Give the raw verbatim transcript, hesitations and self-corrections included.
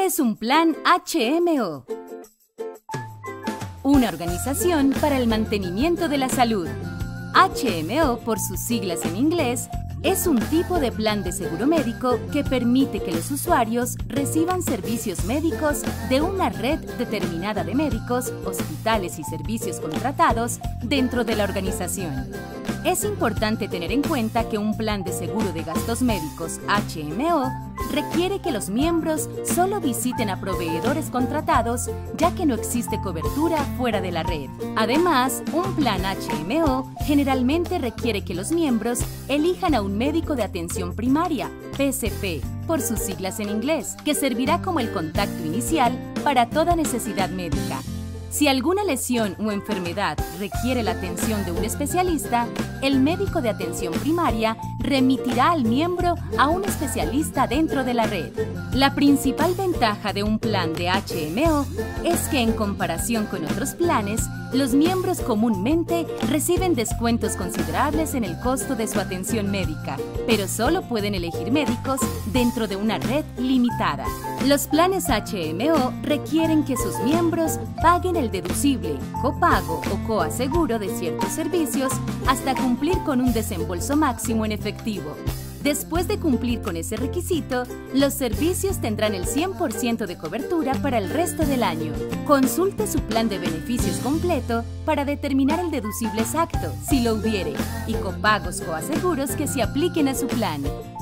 es un plan H M O? Una organización para el mantenimiento de la salud. H M O, por sus siglas en inglés, es un tipo de plan de seguro médico que permite que los usuarios reciban servicios médicos de una red determinada de médicos, hospitales y servicios contratados dentro de la organización. Es importante tener en cuenta que un plan de seguro de gastos médicos H M O requiere que los miembros solo visiten a proveedores contratados, ya que no existe cobertura fuera de la red. Además, un plan H M O generalmente requiere que los miembros elijan a un médico de atención primaria, P S P, por sus siglas en inglés, que servirá como el contacto inicial para toda necesidad médica. Si alguna lesión o enfermedad requiere la atención de un especialista, el médico de atención primaria remitirá al miembro a un especialista dentro de la red. La principal ventaja de un plan de H M O es que, en comparación con otros planes, los miembros comúnmente reciben descuentos considerables en el costo de su atención médica, pero solo pueden elegir médicos dentro de una red limitada. Los planes H M O requieren que sus miembros paguen el deducible, copago o coaseguro de ciertos servicios hasta cumplir con un desembolso máximo en efectivo. Después de cumplir con ese requisito, los servicios tendrán el cien por ciento de cobertura para el resto del año. Consulte su plan de beneficios completo para determinar el deducible exacto, si lo hubiere, y copagos coaseguros que se apliquen a su plan.